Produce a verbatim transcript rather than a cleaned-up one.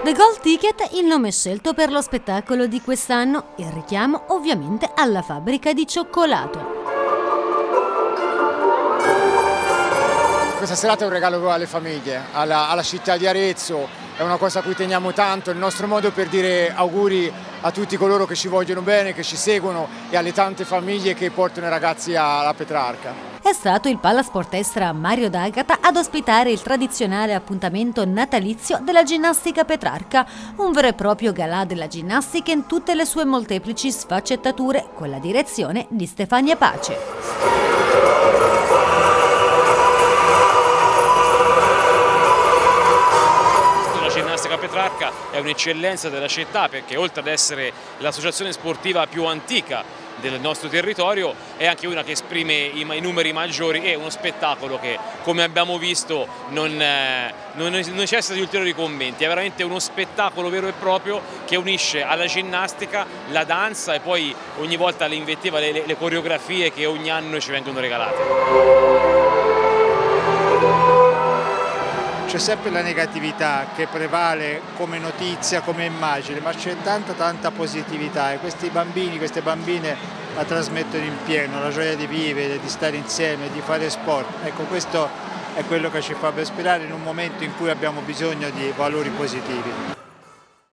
The Gold Ticket, il nome scelto per lo spettacolo di quest'anno, il richiamo ovviamente alla fabbrica di cioccolato. Questa serata è un regalo alle famiglie, alla, alla città di Arezzo, è una cosa a cui teniamo tanto, è il nostro modo per dire auguri a tutti coloro che ci vogliono bene, che ci seguono e alle tante famiglie che portano i ragazzi alla Petrarca. È stato il Palasportestra Mario D'Agata ad ospitare il tradizionale appuntamento natalizio della ginnastica Petrarca, un vero e proprio galà della ginnastica in tutte le sue molteplici sfaccettature, con la direzione di Stefania Pace. La ginnastica Petrarca è un'eccellenza della città perché oltre ad essere l'associazione sportiva più antica del nostro territorio è anche una che esprime i, i numeri maggiori e uno spettacolo che, come abbiamo visto, non, eh, non necessita di ulteriori commenti, è veramente uno spettacolo vero e proprio che unisce alla ginnastica la danza e poi ogni volta le invettiva, le, le, le coreografie che ogni anno ci vengono regalate. C'è sempre la negatività che prevale come notizia, come immagine, ma c'è tanta tanta positività e questi bambini, queste bambine la trasmettono in pieno, la gioia di vivere, di stare insieme, di fare sport. Ecco, questo è quello che ci fa respirare in un momento in cui abbiamo bisogno di valori positivi.